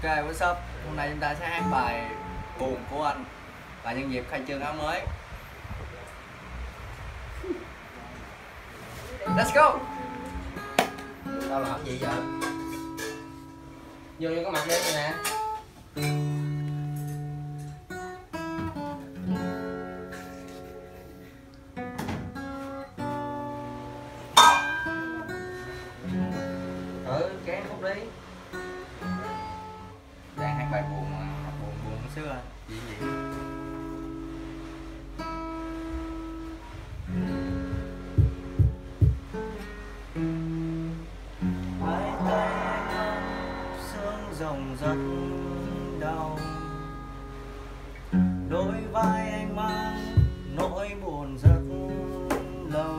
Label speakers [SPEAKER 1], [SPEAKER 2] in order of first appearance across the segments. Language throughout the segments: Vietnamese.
[SPEAKER 1] What's up? Hôm nay chúng ta sẽ hát bài Buồn của anh và nhân dịp khai trương áo mới. Let's go!
[SPEAKER 2] Tao làm gì vậy? Vô cái mặt đi nè. Kén khúc đi.
[SPEAKER 1] Đang hát bài buồn mà, buồn một xíu à. Gì vậy? Hai tay anh sương rồng rất đau, đôi vai anh mang nỗi buồn rất lâu.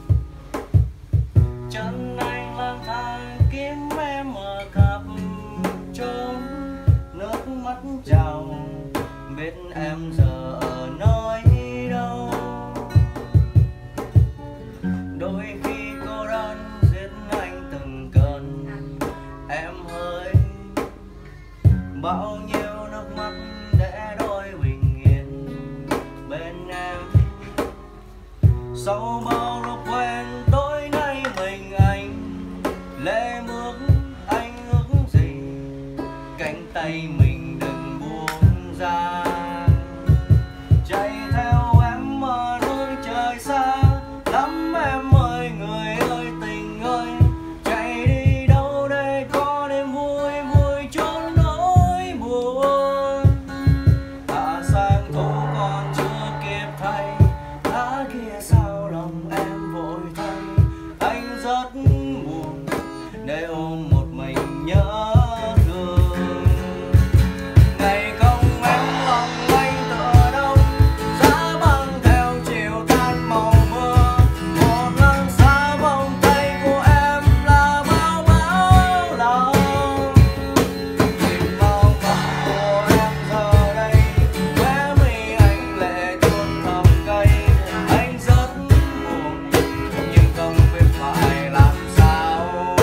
[SPEAKER 1] Chân anh lang thang kiếm em ở khắp chốn, nước mắt trào biết em giờ ở nơi đâu. Đôi khi cô đơn giết anh từng cơn em hỡi, bao nhiêu nước mắt để đôi bình yên bên em. Sau bao lúc quen tối nay mình anh lệ mướt, anh ước gì cánh tay mình đừng buông ra, chạy theo em ở nơi trời xa lắm em ơi. Người ơi tình ơi, chạy đi đâu để có đêm vui vui trốn nỗi buồn. Đã sang thu còn chưa kịp thay, lá kia sao lòng em vội thay. Anh rất buồn để ôm một mình nhớ thương. Ngày không em lòng anh tựa đâu, giá băng theo chiều tan màu mưa. Một lần xa vòng tay của em là bao bão lòng. Nhìn mong mặt của em giờ đây, khóe mi anh lệ tuôn thầm cay. Anh rất buồn nhưng không biết phải làm sao.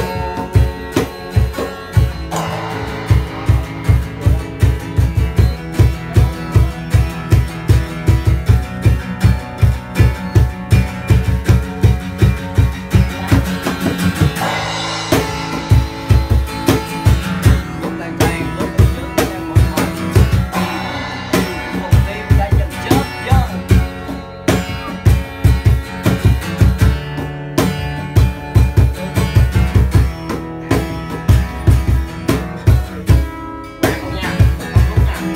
[SPEAKER 1] Lúc tan tan lúc anh nhớ em một mình, một tim đã dần chết dần.
[SPEAKER 2] Quen không nha, không khúc nha.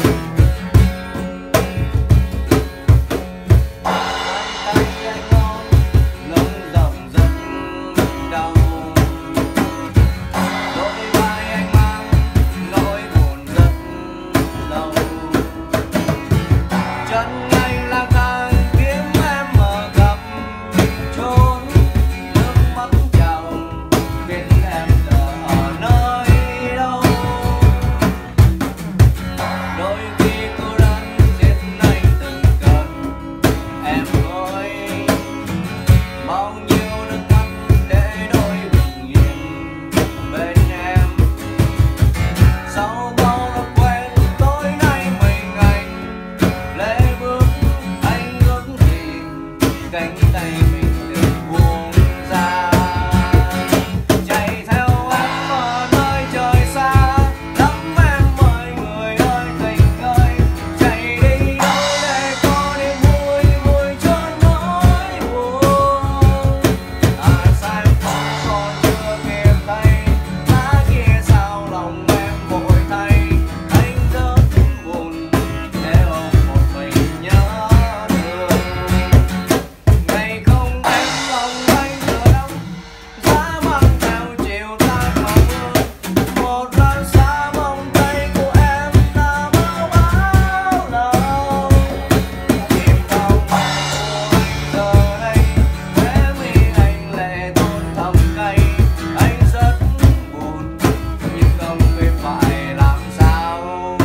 [SPEAKER 1] Tay anh ôm lưng rồng rất đau, đôi vai anh mang nỗi buồn rất lâu. Chân anh lang thang kiếm em ở khắp chốn, nước mắt trào biết em giờ ở nơi đâu. Đôi khi cô đơn giết anh từng cơn em ơi, bao nhiêu nước mắt để đôi bình yên bên em. Sau bao năm quen tối nay mình anh lệ bước, anh ước gì cánh tay mình đừng buông ra, chạy theo em ở nơi trời xa lắm em ơi. Người ơi tình ơi, chạy đi đâu để có đêm vui vui trốn nỗi buồn. Sao em còn chưa kịp thay, lá kia sao lòng em vội thay. Anh rất buồn để ôm một mình nhớ thương. Ngày không em lòng anh tựa đâu, giá băng theo chiều tan màu mưa. Một lần xa vòng tay của em là bao bão lòng. Nhìn vào mặt của anh giờ đây, khóe mi anh lệ tuôn thầm cay. Anh rất buồn nhưng không biết phải làm sao.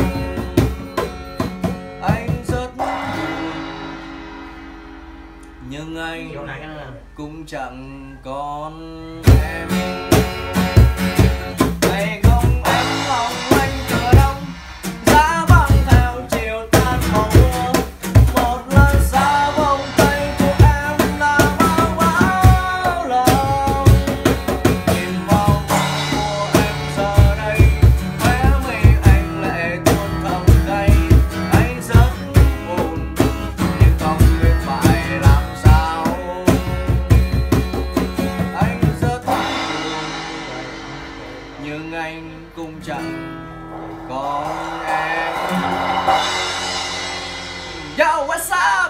[SPEAKER 1] Anh rất buồn nhưng anh
[SPEAKER 2] Vô này cái nữa nè.
[SPEAKER 1] cũng chẳng còn em. Ngày không em lòng anh tựa đâu, nhưng anh cũng chẳng có em. Yo, what's up?